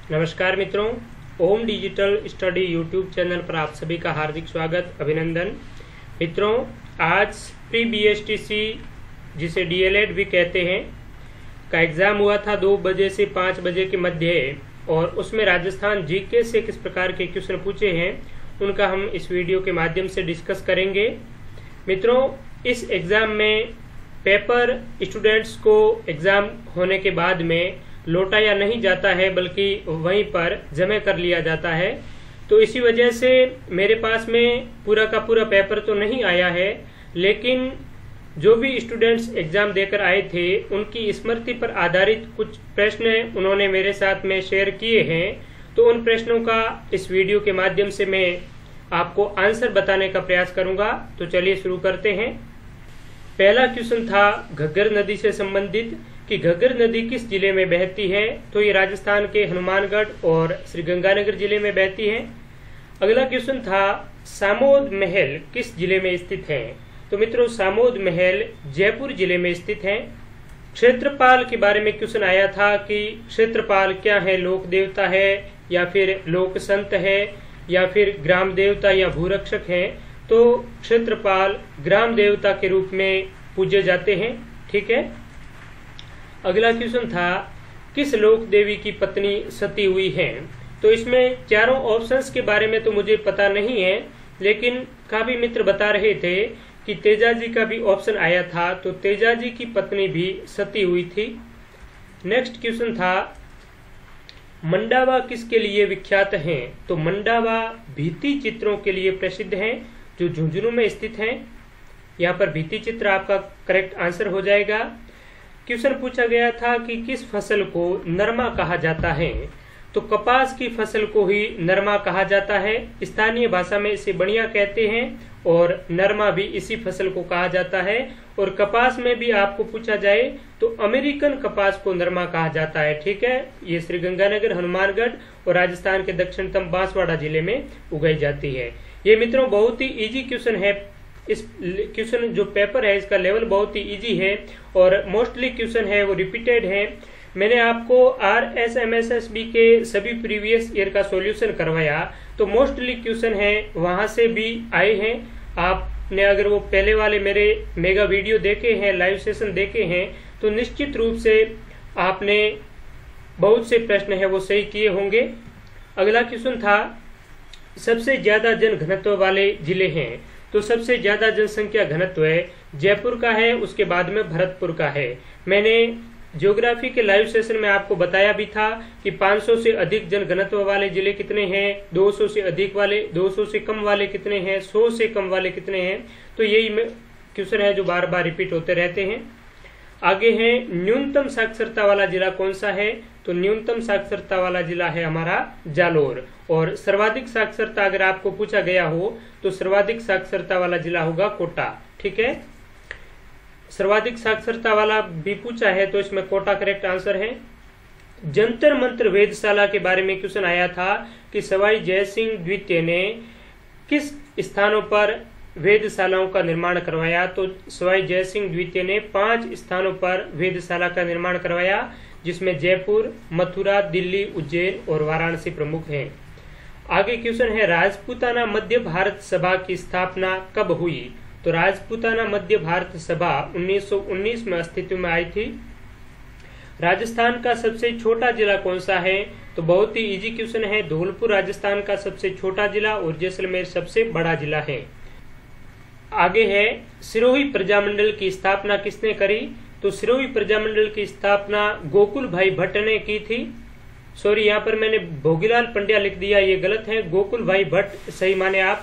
नमस्कार मित्रों, Om digital study YouTube channel पर आप सभी का हार्दिक स्वागत अभिनंदन। मित्रों, आज प्री बीएसटीसी जिसे डीएलएड भी कहते हैं का एग्ज़ाम हुआ था 2 बजे से 5 बजे के मध्य, और उसमें राजस्थान जीके से किस प्रकार के क्वेश्चन पूछे हैं उनका हम इस वीडियो के माध्यम से डिस्कस करेंगे। मित्रों, इस एग्ज़ाम में पेपर स्टूडेंट्स को एग्ज़ाम होने के बाद में लौटाया नहीं जाता है, बल्कि वहीं पर जमा कर लिया जाता है। तो इसी वजह से मेरे पास में पूरा का पूरा पेपर तो नहीं आया है, लेकिन जो भी स्टूडेंट्स एग्जाम देकर आए थे उनकी स्मृति पर आधारित कुछ प्रश्न उन्होंने मेरे साथ में शेयर किए हैं। तो उन प्रश्नों का इस वीडियो के माध्यम से मैं आपको आंसर बताने का प्रयास करूंगा। तो चलिए शुरू करते हैं। पहला क्वेश्चन था घग्गर नदी से संबंधित कि घग्गर नदी किस जिले में बहती है। तो ये राजस्थान के हनुमानगढ़ और श्रीगंगानगर जिले में बहती है। अगला क्वेश्चन था सामोद महल किस जिले में स्थित है। तो मित्रों, सामोद महल जयपुर जिले में स्थित है। क्षेत्रपाल के बारे में क्वेश्चन आया था कि क्षेत्रपाल क्या है, लोक देवता है या फिर लोक संत है या फिर ग्राम देवता या भूरक्षक है। तो क्षेत्रपाल ग्राम देवता के रूप में पूजे जाते हैं। ठीक है। अगला क्वेश्चन था किस लोक देवी की पत्नी सती हुई है। तो इसमें चारों ऑप्शंस के बारे में तो मुझे पता नहीं है, लेकिन काफी मित्र बता रहे थे कि तेजाजी का भी ऑप्शन आया था, तो तेजाजी की पत्नी भी सती हुई थी। नेक्स्ट क्वेश्चन था मंडावा किसके लिए विख्यात है। तो मंडावा भित्ति चित्रों के लिए प्रसिद्ध है, जो झुंझुनू में स्थित है। यहाँ पर भित्ति चित्र आपका करेक्ट आंसर हो जाएगा। क्वेश्चन पूछा गया था कि किस फसल को नरमा कहा जाता है। तो कपास की फसल को ही नरमा कहा जाता है। स्थानीय भाषा में इसे बढ़िया कहते हैं और नरमा भी इसी फसल को कहा जाता है। और कपास में भी आपको पूछा जाए तो अमेरिकन कपास को नरमा कहा जाता है। ठीक है। ये श्रीगंगानगर, हनुमानगढ़ और राजस्थान के दक्षिणतम बांसवाड़ा जिले में उगाई जाती है। ये मित्रों बहुत ही इजी क्वेश्चन है। इस क्वेश्चन जो पेपर है इसका लेवल बहुत ही इजी है और मोस्टली क्वेश्चन है वो रिपीटेड है। मैंने आपको RSMSSB के सभी प्रीवियस ईयर का सॉल्यूशन करवाया, तो मोस्टली क्वेश्चन है वहां से भी आए हैं। आपने अगर वो पहले वाले मेरे मेगा वीडियो देखे हैं, लाइव सेशन देखे हैं, तो निश्चित रूप से आपने बहुत से प्रश्न है वो सही किए होंगे। अगला क्वेश्चन था सबसे ज्यादा जन घनत्व वाले जिले हैं। तो सबसे ज्यादा जनसंख्या घनत्व जयपुर का है, उसके बाद में भरतपुर का है। मैंने ज्योग्राफी के लाइव सेशन में आपको बताया भी था कि 500 से अधिक जन घनत्व वाले जिले कितने हैं, 200 से अधिक वाले, 200 से कम वाले कितने हैं, 100 से कम वाले कितने हैं। तो यही क्वेश्चन है जो बार बार रिपीट होते रहते हैं। आगे है न्यूनतम साक्षरता वाला जिला कौन सा है। तो न्यूनतम साक्षरता वाला जिला है हमारा जालोर। और सर्वाधिक साक्षरता अगर आपको पूछा गया हो तो सर्वाधिक साक्षरता वाला जिला होगा कोटा। ठीक है। सर्वाधिक साक्षरता वाला भी पूछा है तो इसमें कोटा करेक्ट आंसर है। जंतर मंत्र वेधशाला के बारे में क्वेश्चन आया था कि सवाई जयसिंह द्वितीय ने किस स्थानों पर वेधशालाओं का निर्माण करवाया। तो सवाई जयसिंह द्वितीय ने 5 स्थानों पर वेधशाला का निर्माण करवाया, जिसमें जयपुर, मथुरा, दिल्ली, उज्जैन और वाराणसी प्रमुख हैं। आगे क्वेश्चन है राजपूताना मध्य भारत सभा की स्थापना कब हुई। तो राजपूताना मध्य भारत सभा 1919 में अस्तित्व में आई थी। राजस्थान का सबसे छोटा जिला कौन सा है। तो बहुत ही इजी क्वेश्चन है। धौलपुर राजस्थान का सबसे छोटा जिला और जैसलमेर सबसे बड़ा जिला है। आगे है सिरोही प्रजामंडल की स्थापना किसने करी। तो सिरोही प्रजामंडल की स्थापना गोकुल भाई भट्ट ने की थी। सॉरी, यहाँ पर मैंने भोगीलाल पंड्या लिख दिया, ये गलत है, गोकुल भाई भट्ट सही माने आप।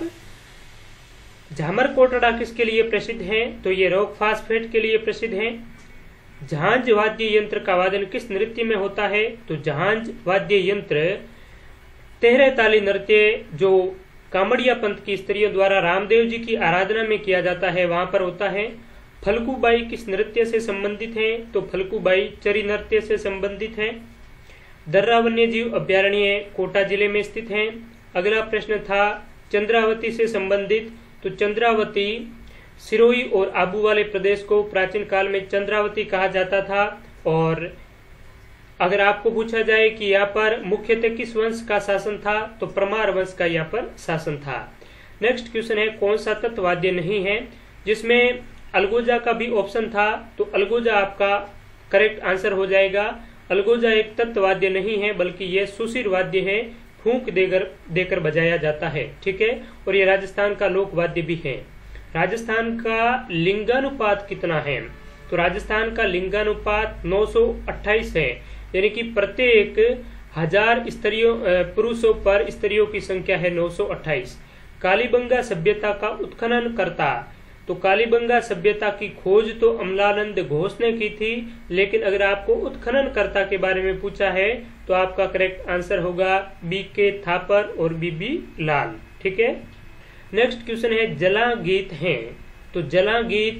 झामर कोटड़ा किसके लिए प्रसिद्ध है। तो ये रॉक फास्फेट के लिए प्रसिद्ध है। झांझ वाद्य यंत्र का वादन किस नृत्य में होता है। तो झांझ वाद्य यंत्र तेहरे ताली नृत्य जो कामड़िया पंथ की स्त्रियों द्वारा रामदेव जी की आराधना में किया जाता है वहां पर होता है। फल्गुबाई किस नृत्य से संबंधित है। तो फल्गुबाई चरी नृत्य से संबंधित है। दर्रा वन्य जीव अभ्यारण्य कोटा जिले में स्थित है। अगला प्रश्न था चंद्रावती से संबंधित। तो चंद्रावती सिरोही और आबू वाले प्रदेश को प्राचीन काल में चंद्रावती कहा जाता था और अगर आपको पूछा जाए कि यहाँ पर मुख्यतः किस वंश का शासन था, तो परमार वंश का यहाँ पर शासन था। नेक्स्ट क्वेश्चन है कौन सा तत्व वाद्य नहीं है, जिसमें अलगोजा का भी ऑप्शन था, तो अलगोजा आपका करेक्ट आंसर हो जाएगा। अलगोजा एक तत्व वाद्य नहीं है, बल्कि यह सुशिर वाद्य है, फूंक देकर बजाया जाता है, ठीक है। और ये राजस्थान का लोक वाद्य भी है। राजस्थान का लिंगानुपात कितना है, तो राजस्थान का लिंगानुपात 928 है, यानी कि प्रत्येक 1000 स्त्रियों पुरुषों पर स्त्रियों की संख्या है 928। कालीबंगा सभ्यता का उत्खनन करता, तो कालीबंगा सभ्यता की खोज तो अमलानंद घोष ने की थी, लेकिन अगर आपको उत्खननकर्ता के बारे में पूछा है तो आपका करेक्ट आंसर होगा BK थापर और BB लाल, ठीक है। नेक्स्ट क्वेश्चन है जला गीत है, तो जला गीत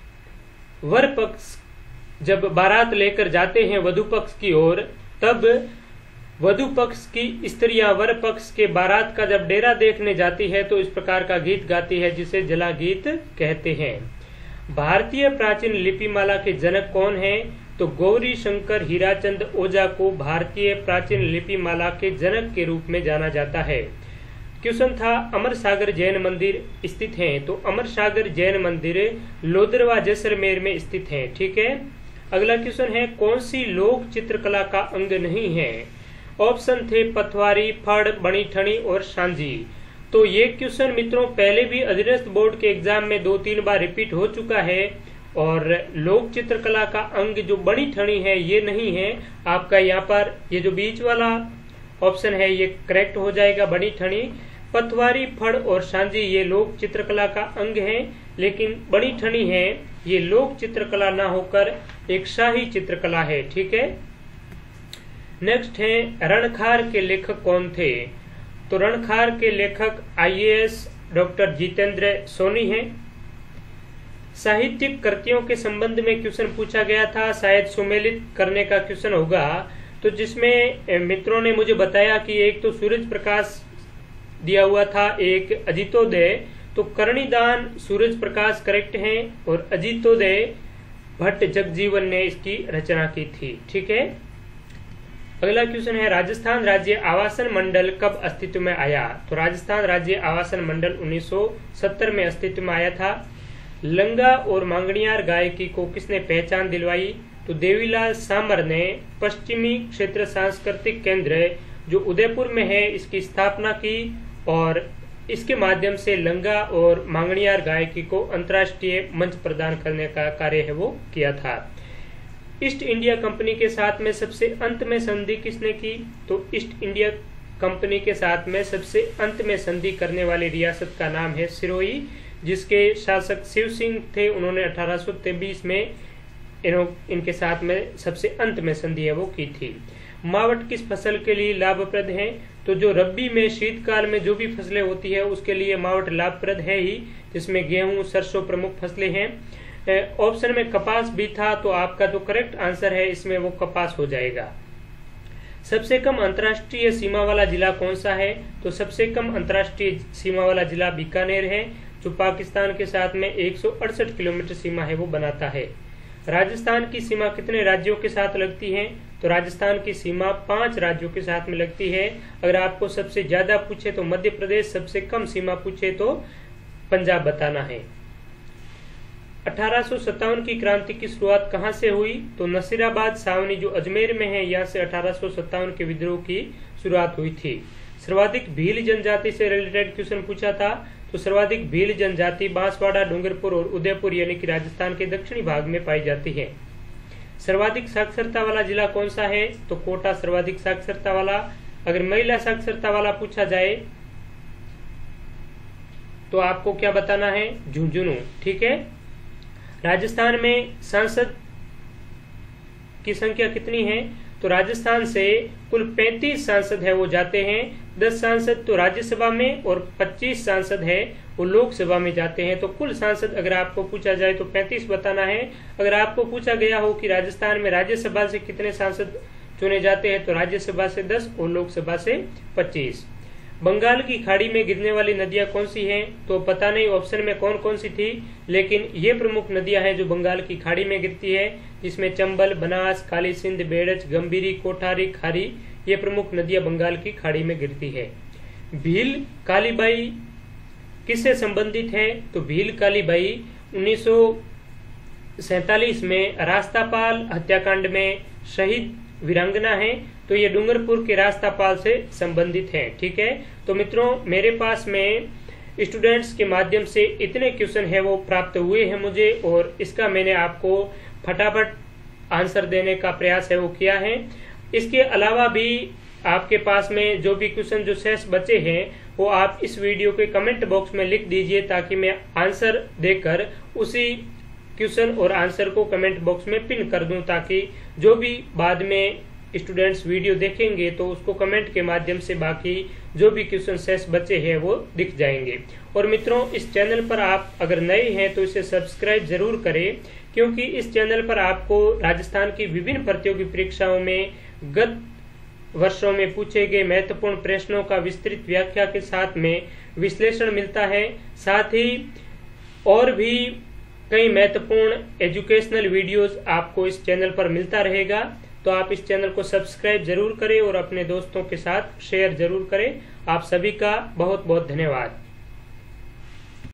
वर पक्ष जब बारात लेकर जाते हैं वधु पक्ष की ओर, तब वधु पक्ष की स्त्रियां वर पक्ष के बारात का जब डेरा देखने जाती है तो इस प्रकार का गीत गाती है, जिसे जला गीत कहते हैं। भारतीय प्राचीन लिपिमाला के जनक कौन है, तो गौरी शंकर हीराचंद ओझा को भारतीय प्राचीन लिपिमाला के जनक के रूप में जाना जाता है। क्वेश्चन था अमर सागर जैन मंदिर स्थित है, तो अमर सागर जैन मंदिर लोदरवा जैसलमेर में स्थित है, ठीक है। अगला क्वेश्चन है कौन सी लोक चित्रकला का अंग नहीं है, ऑप्शन थे पथवारी, फड़, बणी ठणी और सांझी। तो ये क्वेश्चन मित्रों पहले भी अधीनस्थ बोर्ड के एग्जाम में 2-3 बार रिपीट हो चुका है, और लोक चित्रकला का अंग जो बणी ठणी है ये नहीं है आपका। यहाँ पर ये जो बीच वाला ऑप्शन है ये करेक्ट हो जाएगा, बणी ठणी। पथवारी, फड़ और सांझी ये लोक चित्रकला का अंग है, लेकिन बणी ठणी है ये लोक चित्रकला ना होकर एक शाही चित्रकला है, ठीक है। नेक्स्ट है रणखार के लेखक कौन थे, तो रणखार के लेखक IAS डॉक्टर जितेंद्र सोनी हैं। साहित्यिक कृतियों के संबंध में क्वेश्चन पूछा गया था, शायद सुमेलित करने का क्वेश्चन होगा, तो जिसमें मित्रों ने मुझे बताया कि एक तो सूरज प्रकाश दिया हुआ था, एक अजितोदय, तो करणीदान सूरज प्रकाश करेक्ट है, और अजितोदय भट्ट जगजीवन ने इसकी रचना की थी, ठीक है। अगला क्वेश्चन है राजस्थान राज्य आवासन मंडल कब अस्तित्व में आया, तो राजस्थान राज्य आवासन मंडल 1970 में अस्तित्व में आया था। लंगा और मांगणियार गायकी को किसने पहचान दिलवाई, तो देवीलाल सामर ने पश्चिमी क्षेत्र सांस्कृतिक केंद्र जो उदयपुर में है इसकी स्थापना की, और इसके माध्यम से लंगा और मांगणियार गायकी को अंतर्राष्ट्रीय मंच प्रदान करने का कार्य है वो किया था। ईस्ट इंडिया कंपनी के साथ में सबसे अंत में संधि किसने की, तो ईस्ट इंडिया कंपनी के साथ में सबसे अंत में संधि करने वाली रियासत का नाम है सिरोही, जिसके शासक शिव सिंह थे। उन्होंने 1823 में इनके साथ में सबसे अंत में संधि है वो की थी। मावट किस फसल के लिए लाभप्रद है, तो जो रब्बी में शीतकाल में जो भी फसलें होती है उसके लिए मावट लाभप्रद है ही, जिसमें गेहूं, सरसों प्रमुख फसलें हैं। ऑप्शन में कपास भी था, तो आपका जो करेक्ट आंसर है इसमें वो कपास हो जाएगा। सबसे कम अंतर्राष्ट्रीय सीमा वाला जिला कौन सा है, तो सबसे कम अंतर्राष्ट्रीय सीमा वाला जिला बीकानेर है, जो पाकिस्तान के साथ में 168 किलोमीटर सीमा है वो बनाता है। राजस्थान की सीमा कितने राज्यों के साथ लगती है, तो राजस्थान की सीमा 5 राज्यों के साथ में लगती है। अगर आपको सबसे ज्यादा पूछे तो मध्य प्रदेश, सबसे कम सीमा पूछे तो पंजाब बताना है। 1857 की क्रांति की शुरुआत कहां से हुई, तो नसीराबाद सावनी जो अजमेर में है यहाँ से 1857 के विद्रोह की शुरुआत हुई थी। सर्वाधिक भील जनजाति से रिलेटेड क्वेश्चन पूछा था, तो सर्वाधिक भील जनजाति बांसवाड़ा, डूंगरपुर और उदयपुर यानी कि राजस्थान के दक्षिणी भाग में पाई जाती है। सर्वाधिक साक्षरता वाला जिला कौन सा है, तो कोटा सर्वाधिक साक्षरता वाला। अगर महिला साक्षरता वाला पूछा जाए तो आपको क्या बताना है, झुंझुनू, ठीक है। राजस्थान में सांसद की संख्या कितनी है, तो राजस्थान से कुल 35 सांसद है वो जाते हैं। 10 सांसद तो राज्यसभा में और 25 सांसद है वो लोकसभा में जाते हैं। तो कुल सांसद अगर आपको पूछा जाए तो 35 बताना है। अगर आपको पूछा गया हो कि राजस्थान में राज्यसभा से कितने सांसद चुने जाते हैं, तो राज्यसभा से 10 और लोकसभा से 25। बंगाल की खाड़ी में गिरने वाली नदियां कौन सी हैं? तो पता नहीं ऑप्शन में कौन कौन सी थी, लेकिन ये प्रमुख नदियां हैं जो बंगाल की खाड़ी में गिरती है, जिसमें चंबल, बनास, काली सिंध, बेड़च, गंभीरी, कोठारी, खारी, ये प्रमुख नदियां बंगाल की खाड़ी में गिरती है। भील कालीबाई किससे संबंधित है? तो भील कालीबाई 1947 में रास्तापाल हत्याकांड में शहीद वीरांगना है, तो ये डूंगरपुर के रास्तापाल से संबंधित है। ठीक है, तो मित्रों मेरे पास में स्टूडेंट्स के माध्यम से इतने क्वेश्चन है वो प्राप्त हुए हैं मुझे, और इसका मैंने आपको फटाफट आंसर देने का प्रयास है वो किया है। इसके अलावा भी आपके पास में जो भी क्वेश्चन जो शेष बचे हैं वो आप इस वीडियो के कमेंट बॉक्स में लिख दीजिए, ताकि मैं आंसर देकर उसी क्वेश्चन और आंसर को कमेंट बॉक्स में पिन कर दूं, ताकि जो भी बाद में स्टूडेंट्स वीडियो देखेंगे तो उसको कमेंट के माध्यम से बाकी जो भी क्वेश्चन शेष बचे हैं वो दिख जाएंगे। और मित्रों इस चैनल पर आप अगर नए हैं तो इसे सब्सक्राइब जरूर करें, क्योंकि इस चैनल पर आपको राजस्थान की विभिन्न प्रतियोगी परीक्षाओं में गत वर्षों में पूछे गए महत्वपूर्ण प्रश्नों का विस्तृत व्याख्या के साथ में विश्लेषण मिलता है। साथ ही और भी कई महत्वपूर्ण एजुकेशनल वीडियोस आपको इस चैनल पर मिलता रहेगा, तो आप इस चैनल को सब्सक्राइब जरूर करें और अपने दोस्तों के साथ शेयर जरूर करें। आप सभी का बहुत बहुत धन्यवाद।